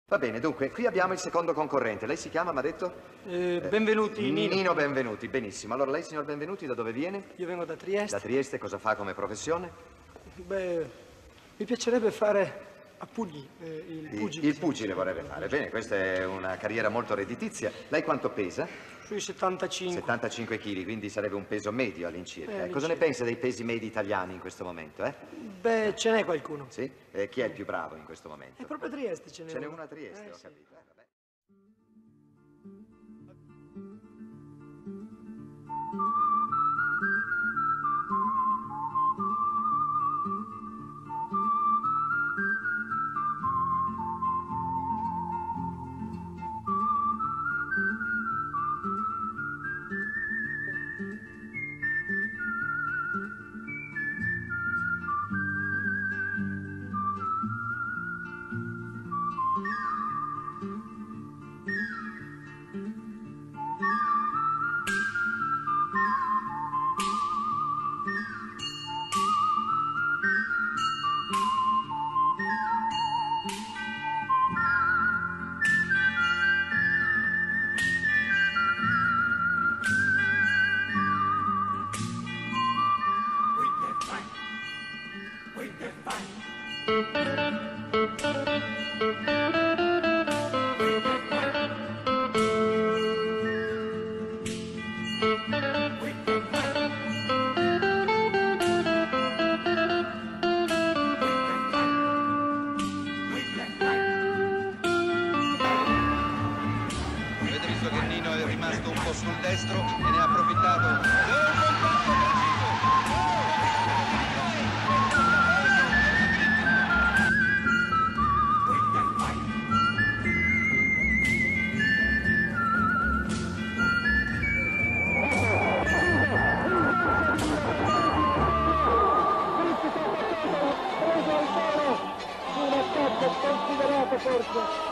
Va bene, dunque, qui abbiamo il secondo concorrente. Lei si chiama, m'ha detto? Benvenuti, Nino. Nino Benvenuti, benissimo. Allora, lei, signor Benvenuti, da dove viene? Io vengo da Trieste. Da Trieste, cosa fa come professione? Beh, mi piacerebbe fare a Pugli, il pugile. Il pugile vorrebbe fare. Bene, questa è una carriera molto redditizia. Lei quanto pesa? Sui 75. 75 kg, quindi sarebbe un peso medio all'incirca. Cosa all'incirca. ne pensa dei pesi medi italiani in questo momento, Beh, ce n'è qualcuno. Sì? Chi è il più bravo in questo momento? È proprio a Trieste ce n'è Ce n'è uno. uno a Trieste, ho Sì. capito. Vabbè. Avete visto che Nino è rimasto un po' sul destro e ne ha approfittato. Un contatto Un attacco considerato forse